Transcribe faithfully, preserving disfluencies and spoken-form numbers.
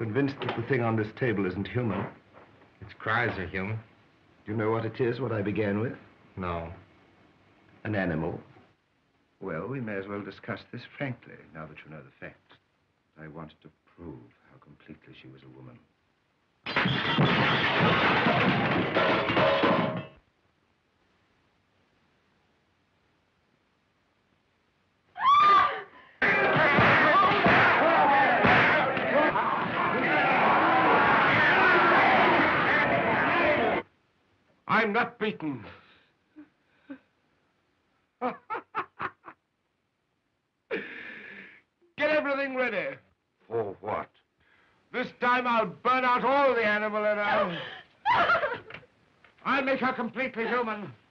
convinced that the thing on this table isn't human. Its cries are human. Do you know what it is, what I began with? No. An animal. Well, we may as well discuss this frankly, now that you know the facts. I wanted to prove how completely she was a woman. I'm not beaten. Get everything ready. For what? This time I'll burn out all the animal in her. I'll make her completely human.